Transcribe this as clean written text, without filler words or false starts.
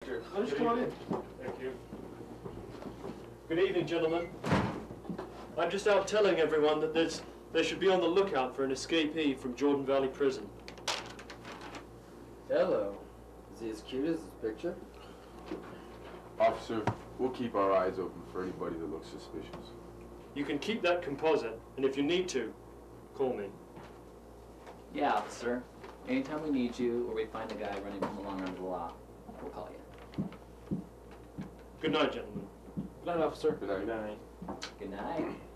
Richard. Oh, just come on in. Thank you. Good evening, gentlemen. I'm just out telling everyone that they should be on the lookout for an escapee from Jordan Valley Prison. Hello. Is he as cute as his picture? Officer, we'll keep our eyes open for anybody that looks suspicious. You can keep that composite, and if you need to, call me. Yeah, officer. Anytime we need you or we find a guy running from the long arm of the law, we'll call you. Good night, gentlemen. Good night, officer. Good night. Good night. Good night.